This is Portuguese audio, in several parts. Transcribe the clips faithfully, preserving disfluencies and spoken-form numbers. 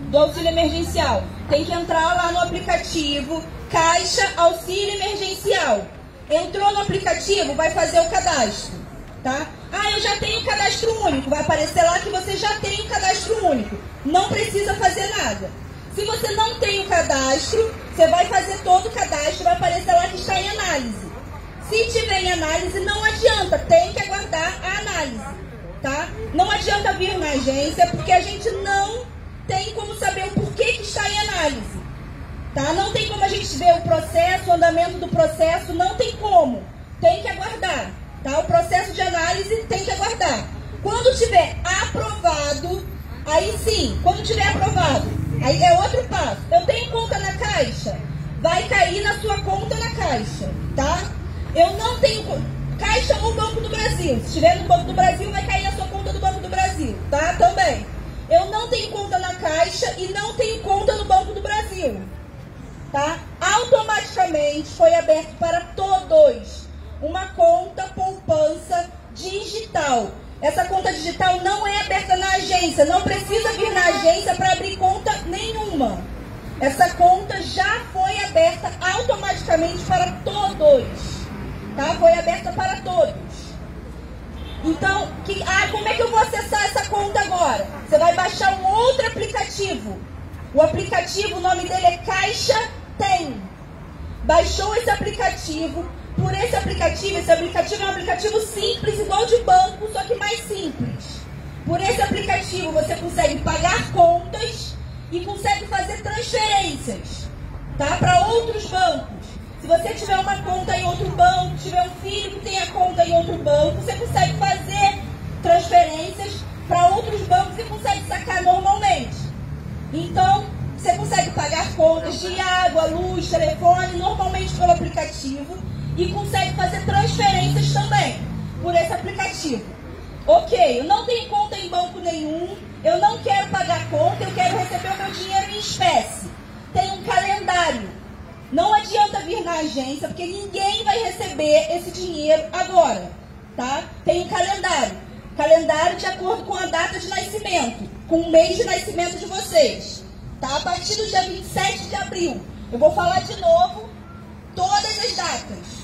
do auxílio emergencial. Tem que entrar lá no aplicativo Caixa Auxílio Emergencial. Entrou no aplicativo, vai fazer o cadastro, tá? Ah, eu já tenho cadastro único. Vai aparecer lá que você já tem o cadastro único. Não precisa fazer nada. Se você não tem o cadastro, você vai fazer todo o cadastro, vai aparecer lá que está em análise. Se tiver em análise, não adianta, tem que aguardar a análise, tá? Não adianta vir na agência, porque a gente não tem como saber o porquê que está em análise, tá? Não tem como a gente ver o processo, o andamento do processo, não tem como. Tem que aguardar, tá? O processo de análise tem que aguardar. Quando tiver aprovado, aí sim, quando tiver aprovado, aí é outro passo. Eu tenho conta na Caixa, vai cair na sua conta na Caixa, tá? Eu não tenho Caixa ou Banco do Brasil. Se estiver no Banco do Brasil, vai cair na sua conta do Banco do Brasil, tá? Também. Eu não tenho conta na Caixa e não tenho conta no Banco do Brasil, tá? Automaticamente foi aberto para todos uma conta poupança digital. Essa conta digital não é aberta na agência, não precisa vir na agência para abrir conta nenhuma. Essa conta já foi aberta automaticamente para todos, tá? Foi aberta para todos. Então, que, ah, como é que eu vou acessar essa conta agora? Você vai baixar um outro aplicativo. O aplicativo, o nome dele é Caixa Tem. Baixou esse aplicativo. Por esse aplicativo, esse aplicativo é um aplicativo simples, igual de banco, só que mais simples. Por esse aplicativo você consegue pagar contas e consegue fazer transferências, tá? Para outros bancos. Se você tiver uma conta em outro banco, tiver um filho que tenha conta em outro banco, você consegue fazer transferências para outros bancos e consegue sacar normalmente. Então, você consegue pagar contas de água, luz, telefone, normalmente pelo aplicativo. E consegue fazer transferências também por esse aplicativo. Ok, eu não tenho conta em banco nenhum, eu não quero pagar conta, eu quero receber o meu dinheiro em espécie. Tem um calendário. Não adianta vir na agência, porque ninguém vai receber esse dinheiro agora, tá? Tem um calendário. Calendário de acordo com a data de nascimento, com o mês de nascimento de vocês, tá? A partir do dia vinte e sete de abril. Eu vou falar de novo todas as datas.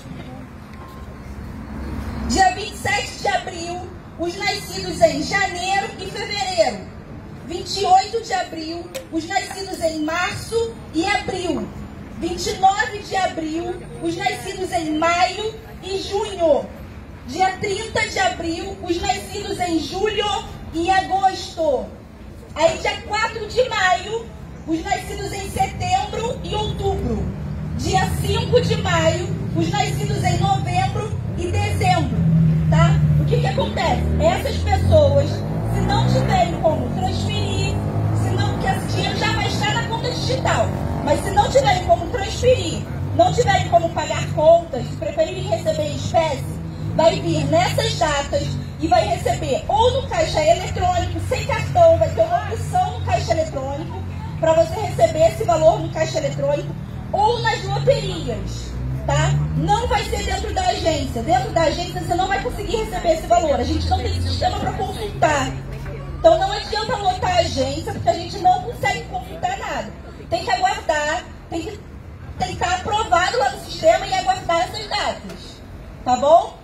Dia vinte e sete de abril, os nascidos em janeiro e fevereiro. vinte e oito de abril, os nascidos em março e abril. vinte e nove de abril, os nascidos em maio e junho. Dia trinta de abril, os nascidos em julho e agosto. Aí, dia quatro de maio, os nascidos em setembro e outubro. Dia cinco de maio, os nascidos em novembro e dezembro, tá? O que que acontece? Essas pessoas, se não tiverem como transferir, se não, porque esse dinheiro já vai estar na conta digital, mas se não tiverem como transferir, não tiverem como pagar contas, se preferirem receber em espécie, vai vir nessas datas e vai receber ou no caixa eletrônico, sem cartão, vai ter uma opção no caixa eletrônico para você receber esse valor no caixa eletrônico, ou nas loterias, tá? Não vai ser dentro da agência. Dentro da agência você não vai conseguir receber esse valor. A gente não tem sistema para consultar. Então não adianta lotar a agência, porque a gente não consegue consultar nada. Tem que aguardar, tem que, tem que estar aprovado lá no sistema e aguardar essas datas. Tá bom?